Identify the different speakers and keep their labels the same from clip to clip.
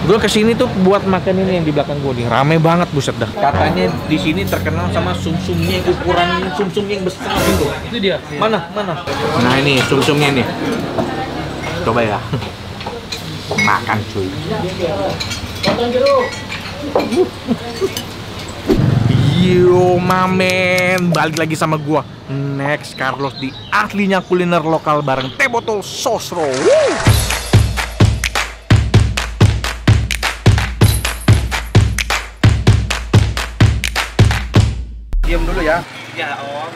Speaker 1: Gue kesini tuh buat makan ini yang di belakang gue nih, rame banget buset dah. Katanya di sini terkenal sama sumsumnya, ukuran sumsumnya yang besar gitu.
Speaker 2: Itu dia.
Speaker 1: Mana? Nah ini sumsumnya nih. Coba ya. Makan cuy. Yo mamen, balik lagi sama gua Next Carlos di ahlinya kuliner lokal bareng Teh Botol Sosro. Diam dulu ya. Ya om.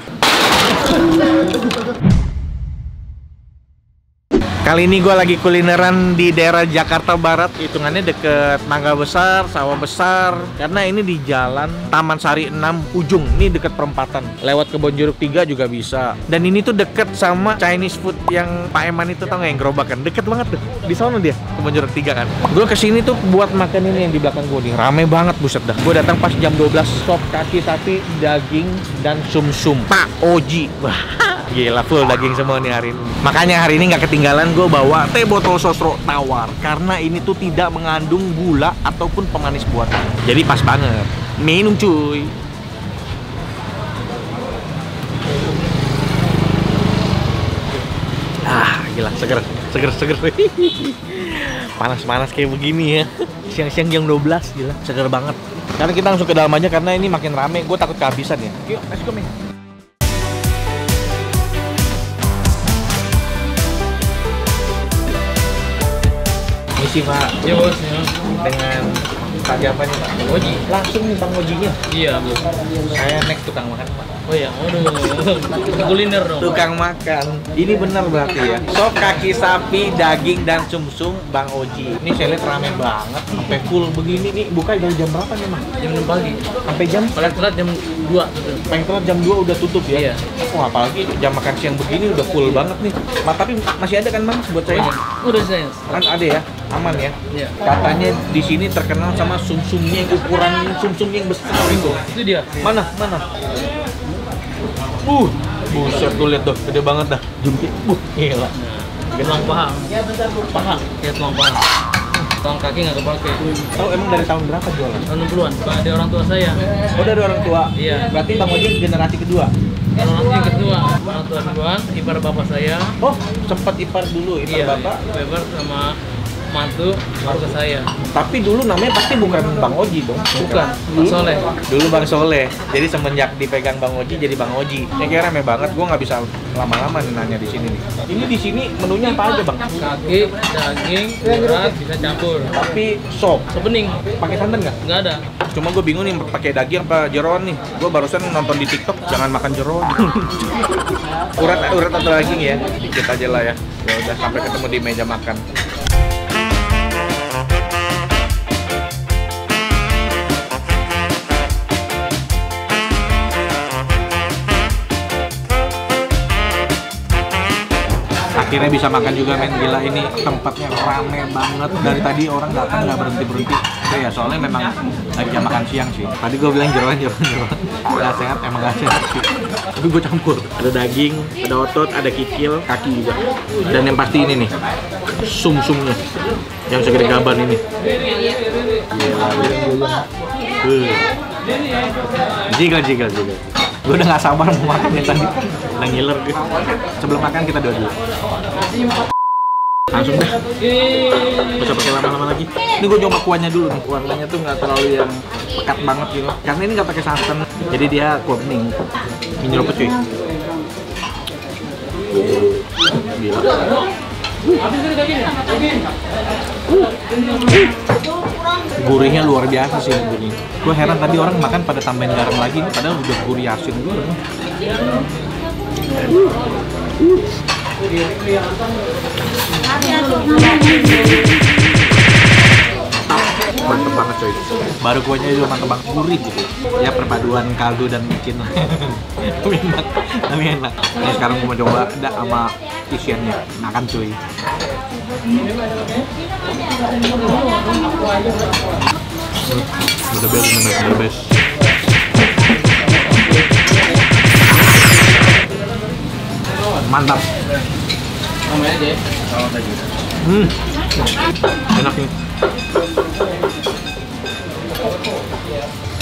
Speaker 1: Kali ini gue lagi kulineran di daerah Jakarta Barat, hitungannya deket Mangga Besar, Sawah Besar. Karena ini di jalan Taman Sari 6 ujung, ini deket perempatan. Lewat Kebonjeruk 3 juga bisa. Dan ini tuh deket sama Chinese food yang Pak Eman itu, tau gak, yang gerobak kan? Deket banget tuh, di sana dia, Kebonjeruk 3 kan. Gue kesini tuh buat makan ini yang di belakang gue nih, rame banget buset dah. Gue datang pas jam 12, sop kaki sapi, daging, dan sumsum Pak Oji. Wah, gila, full daging semua nih hari ini. Makanya hari ini nggak ketinggalan gue bawa Teh Botol Sosro tawar, karena ini tuh tidak mengandung gula ataupun pemanis buatan. Jadi pas banget. Minum cuy. Ah, gila, seger. Panas-panas kayak begini ya. Siang-siang jam 12, gila, seger banget. Karena kita langsung ke dalam aja karena ini makin rame, gue takut kehabisan ya. Yuk, let's go, men. Misi Pak.
Speaker 2: Ya bos ya.
Speaker 1: Dengan Pak siapa nih Pak?
Speaker 2: Oji.
Speaker 1: Langsung nih Bang Ojinya.
Speaker 2: Iya bos.
Speaker 1: Saya next tukang makan Pak.
Speaker 2: Oh ya, waduh. Kuliner dong.
Speaker 1: Tukang makan. Ini benar berarti ya. Sop kaki sapi, daging dan sumsum Bang Oji. Ini saya lihat rame banget, sampai full begini nih. Buka dari jam berapa nih Mas?
Speaker 2: Jam 6 pagi.
Speaker 1: Sampai jam?
Speaker 2: Paling telat jam 2.
Speaker 1: Paling telat jam 2 udah tutup ya?
Speaker 2: Iya.
Speaker 1: Wah, apalagi jam makan siang begini udah full banget nih. Tapi masih ada kan Bang buat saya?
Speaker 2: Udah saya.
Speaker 1: Kan ada ya? Aman ya?
Speaker 2: Iya.
Speaker 1: Katanya di sini terkenal sama sumsumnya, ukuran sumsumnya yang besar gitu.
Speaker 2: Itu dia.
Speaker 1: Mana? Buset, tuh lihat tuh, gede banget dah. Jumpi. Gila.
Speaker 2: Tulang paha. Paha. Ya tulang paha. Tulang kaki nggak kepake.
Speaker 1: Tahu emang dari tahun berapa jualan?
Speaker 2: Tahun 60-an. Ada orang tua saya.
Speaker 1: Oh, dari orang tua.
Speaker 2: Iya.
Speaker 1: Berarti Bang Oji generasi kedua.
Speaker 2: Kalau nanti yang kedua, orang tua duluan, ipar bapak saya.
Speaker 1: Oh, sempat ipar dulu, ipar bapak.
Speaker 2: Ipar sama mantu baru ke saya.
Speaker 1: Tapi dulu namanya pasti bukan Bang Oji dong.
Speaker 2: Bukan, Bang Soleh.
Speaker 1: Dulu Bang Soleh. Jadi semenjak dipegang Bang Oji jadi Bang Oji. Ini kayak rame banget. Gua nggak bisa lama-lama nih nanya di sini nih. Ini di sini menunya apa aja Bang?
Speaker 2: Kaki, daging, urat bisa campur.
Speaker 1: Tapi sop.
Speaker 2: Sop bening.
Speaker 1: Pakai santan nggak?
Speaker 2: Nggak ada.
Speaker 1: Cuma gue bingung nih pakai daging apa jeroan nih. Gue barusan nonton di TikTok jangan makan jeroan. urat atau daging ya. Dikit aja lah ya. Ya udah, sampai ketemu di meja makan. Akhirnya bisa makan juga men, gila ini tempatnya rame banget. Dari tadi orang datang nggak berhenti. Itu ya soalnya memang lagi jam makan siang sih. Tadi gue bilang jeroan. Nggak sehat, emang nggak sehat sih. Tapi gue campur. Ada daging, ada otot, ada kikil, kaki juga. Dan yang pasti ini nih, sumsumnya yang segede gaban ini. Gila. Jigal. Gue udah gak sabar mau makan ya tadi. Udah ngiler gue. Sebelum makan kita doa dulu. Langsung dah. Gak usah pakai lama-lama lagi. Ini gue coba kuahnya dulu nih. Kuahnya tuh gak terlalu yang pekat banget gitu. Karena ini gak pakai santan. Jadi dia kuah bening. Ini nyerupet cuy. Gila. Gurihnya luar biasa sih ini. Gue heran tadi orang makan pada tambahin garam lagi, padahal udah gurih asin gue. Mantep banget coy. Baru kuahnya itu mantep banget, gurih gitu. Ya perpaduan kaldu dan micin. Tapi enak. Ini sekarang gue mau coba sama isiannya. Makan cuy. Bener best. Mantap. Enak nih.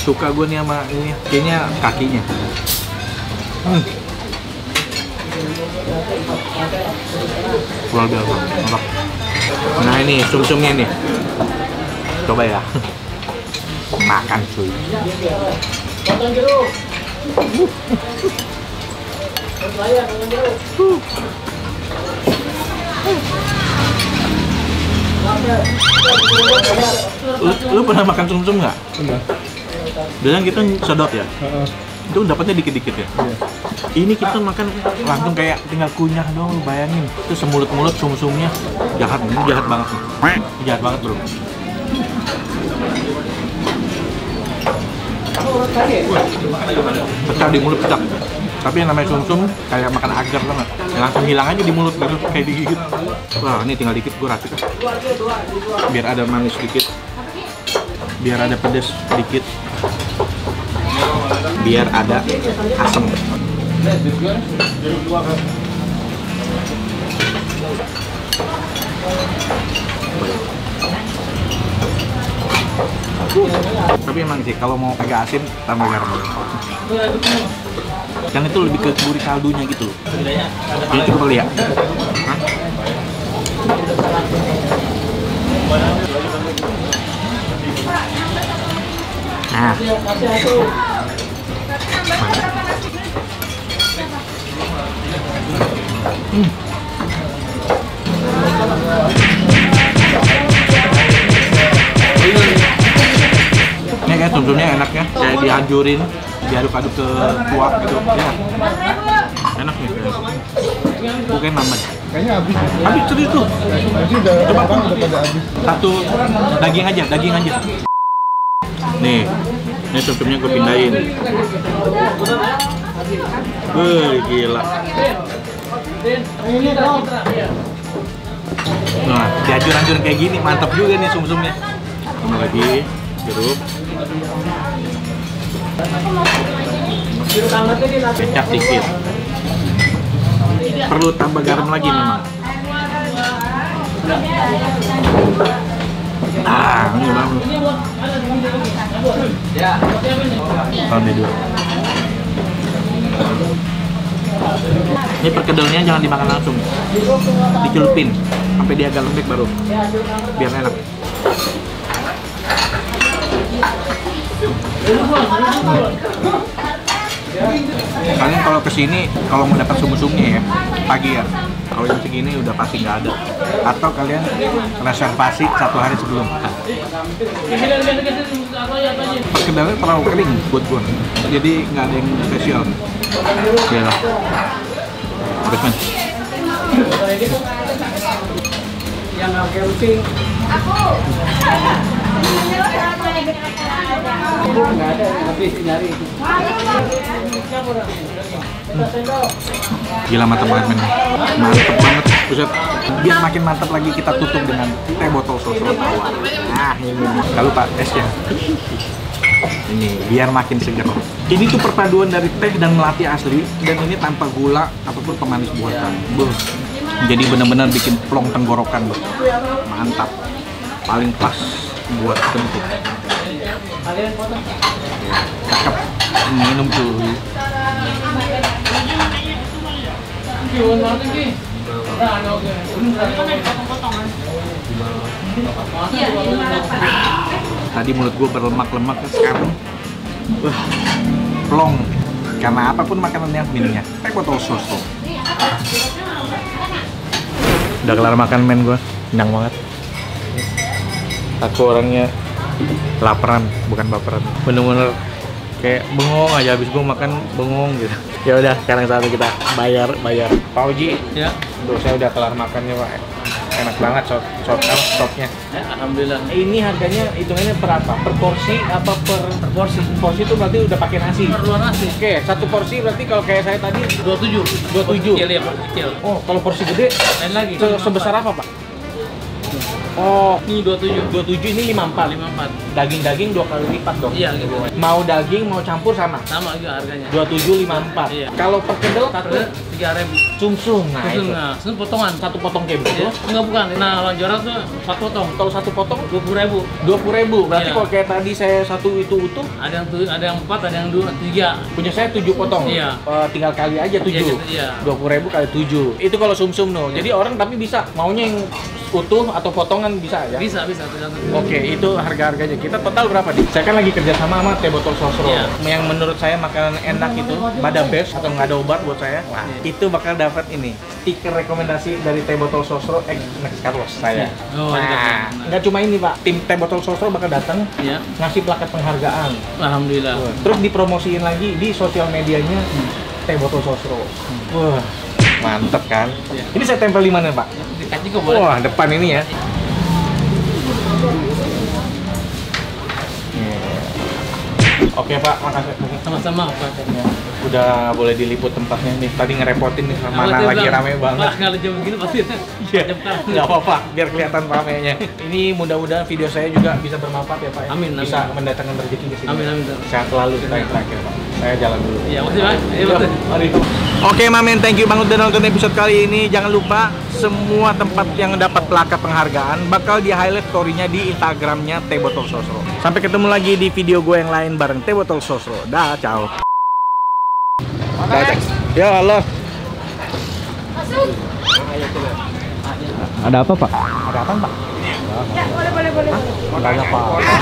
Speaker 1: Suka gue nih sama ini, kayaknya kakinya. Luar biasa, mantap. Nah ini sum-sumnya nih, coba ya. Makan cuy. Lu pernah makan sum-sum nggak?
Speaker 3: Pernah.
Speaker 1: Biasanya kita sedot ya. Itu dapatnya dikit-dikit ya.
Speaker 3: Iya.
Speaker 1: Ini kita makan langsung kayak tinggal kunyah dong, bayangin. Itu semulut-mulut sum-sumnya. Jahat, ini jahat banget nih. Ini jahat banget bro. Pecah di mulut, pecah. Tapi yang namanya sum-sum kayak makan agar banget. Langsung hilang aja di mulut gitu, kayak digigit. Wah, ini tinggal dikit gue racik. Biar ada manis sedikit. Biar ada pedas sedikit. Biar ada asam. Tapi emang sih kalau mau agak asin tambah garam. Kan itu lebih ke gurih kaldunya gitu loh. Ini cukup kali ya. Nah. Ini kayak sum-sumnya enaknya, kayak dihancurin, diaduk-aduk ke kuah gitu. Ya. Enak nih. Bukan nambah.
Speaker 3: Kayaknya habis.
Speaker 1: Habis serius tuh.
Speaker 3: Nanti udah
Speaker 1: Coba
Speaker 3: orang udah pada habis.
Speaker 1: Satu daging aja. Nih, ini sum-sumnya gue pindahin. Gila. Nah, dihancur-hancurin kayak gini, mantap juga nih sum-sumnya. Tambah lagi jeruk. Kecap dikit. Perlu tambah garam lagi memang. Ini banget. Ambil dulu. Ini perkedelnya jangan dimakan langsung, dicelupin sampai dia agak lembek baru, biar enak. Kalian kalau kesini, kalau mau dapat sum-sumnya ya pagi ya. Kalau jam segini udah pasti nggak ada. Atau kalian reservasi 1 hari sebelum. Perkedelnya terlalu kering buat gua, jadi nggak ada yang spesial. Ya lah. Habis man.
Speaker 2: Yang oke rusing. Nggak ada, habis nyari.
Speaker 1: Gila mantap banget men. Mantap banget. Buset. Biar makin mantap lagi kita tutup dengan teh botol sosro tawar. Nah ini. Jangan lupa esnya. Ini biar makin segar. Ini tuh perpaduan dari teh dan melati asli, dan ini tanpa gula ataupun pemanis buatan. Jadi benar-benar bikin plong tenggorokan, bro. Mantap. Paling pas buat kentut. Cakep. Minum cuy. Tadi mulut gue berlemak-lemak, sekarang wah, plong. Karena apapun makanan yang minumnya teh botol sosro. Udah kelar makan men gue, kenyang banget. Aku orangnya laparan, bukan baperan. Bener-bener kayak bengong aja, habis gue makan bengong gitu. Ya udah, sekarang saatnya kita bayar. Pak Uji,
Speaker 2: Ya.
Speaker 1: tuh saya udah kelar makannya Pak. Enak banget sopnya.
Speaker 2: Alhamdulillah.
Speaker 1: Ini harganya hitungannya per apa? Per porsi apa per porsi? Porsi itu berarti udah pakai nasi.
Speaker 2: Perlu nasi.
Speaker 1: Oke, satu porsi berarti kalau kayak saya tadi
Speaker 2: 27.
Speaker 1: 27.
Speaker 2: Kecil ya, Pak. Kecil.
Speaker 1: Oh, kalau porsi gede
Speaker 2: Lain lagi.
Speaker 1: sebesar apa Pak? Oh,
Speaker 2: Ini 27.
Speaker 1: 27 ini 54.
Speaker 2: 54.
Speaker 1: Daging-daging 2 kali lipat dong.
Speaker 2: Iya gitu.
Speaker 1: Mau daging mau campur sama.
Speaker 2: Sama juga harganya.
Speaker 1: 27 54.
Speaker 2: Iya.
Speaker 1: Kalau perkedel
Speaker 2: Satu 3.000.
Speaker 1: sumsum. Nah, itu.
Speaker 2: Nah, itu potongan.
Speaker 1: Satu potong kayak begitu.
Speaker 2: Ya? Enggak bukan. Nah, lonjora tuh 4 potong.
Speaker 1: Kalau satu potong
Speaker 2: 20.000.
Speaker 1: 20.000. Berarti
Speaker 2: Iya.
Speaker 1: kalau kayak tadi saya satu itu utuh,
Speaker 2: Ada yang 4, ada yang 2, 3.
Speaker 1: punya saya 7 potong.
Speaker 2: Iya.
Speaker 1: Tinggal kali aja 7.
Speaker 2: Iya, gitu, iya.
Speaker 1: 20.000 kali 7. Itu kalau sumsum no. Jadi orang tapi bisa maunya yang utuh atau potongan bisa ya.
Speaker 2: Bisa tergantung.
Speaker 1: Oke, itu harga-harganya. Kita total berapa nih? Saya kan lagi kerja sama Teh Botol Sosro.
Speaker 2: Iya.
Speaker 1: Yang menurut saya makanan enak itu, Bada Best atau nggak ada obat buat saya. Wah, itu bakal dapat ini stiker rekomendasi dari Teh Botol Sosro Next Carlos saya.
Speaker 2: Oh,
Speaker 1: Nah, nggak cuma ini Pak, tim Teh Botol Sosro bakal datang
Speaker 2: Iya.
Speaker 1: ngasih plakat penghargaan.
Speaker 2: Alhamdulillah.
Speaker 1: Terus dipromosiin lagi di sosial medianya Teh Botol Sosro. Wah, mantep kan?
Speaker 2: Iya.
Speaker 1: Ini saya tempel di mana Pak?
Speaker 2: Dekat juga boleh.
Speaker 1: Wah, depan ini ya. Oke Pak, makasih.
Speaker 2: Sama-sama, Pak.
Speaker 1: Ya, udah boleh diliput tempatnya nih. Tadi ngerepotin nih,
Speaker 2: Kalau
Speaker 1: mana
Speaker 2: dia
Speaker 1: lagi
Speaker 2: bilang,
Speaker 1: rame banget.
Speaker 2: Pak, kalau jam begini pasti
Speaker 1: Iya,
Speaker 2: jam kan.
Speaker 1: nggak apa-apa, biar kelihatan ramenya. Ini mudah-mudahan video saya juga bisa bermanfaat ya Pak. Ya.
Speaker 2: Amin, amin.
Speaker 1: Bisa mendatangkan rezeki di sini.
Speaker 2: Amin.
Speaker 1: Sehat selalu kita yang terakhir Pak. Saya jalan dulu.
Speaker 2: Iya, makasih, Pak. Iya,
Speaker 1: Yuk,
Speaker 2: betul.
Speaker 1: mari. Oke Mamen, thank you banget udah nonton episode kali ini. Jangan lupa semua tempat yang dapat plakat penghargaan bakal di highlight story-nya di Instagramnya Teh Botol Sosro. Sampai ketemu lagi di video gue yang lain bareng Teh Botol Sosro. Dah, ciao. Ya, halo. Ada apa Pak? Ada apa Pak?
Speaker 4: Ya, boleh.
Speaker 1: Ada apa?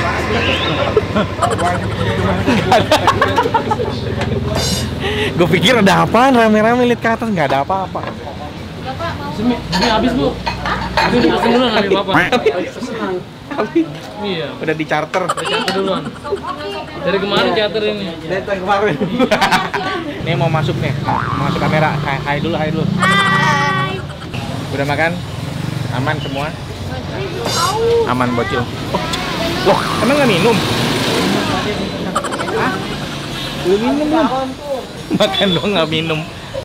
Speaker 1: Gue pikir ada apaan rame-rame lihat ke atas, nggak ada apa-apa.
Speaker 4: Bapak mau
Speaker 2: Ini habis, Bu. Ini asing duluan kali Bapak. Iya.
Speaker 1: Udah di charter.
Speaker 2: Catur duluan. Dari kemarin catur ini.
Speaker 1: Dari tahun kemarin. Ini mau masuk nih, mau masuk kamera. Hai dulu.
Speaker 4: Hai.
Speaker 1: Udah makan? Aman semua?
Speaker 4: Au.
Speaker 1: Aman bocil. Oh, loh, emang nggak minum? Hah? Belum minum lah. Makan doang nggak minum.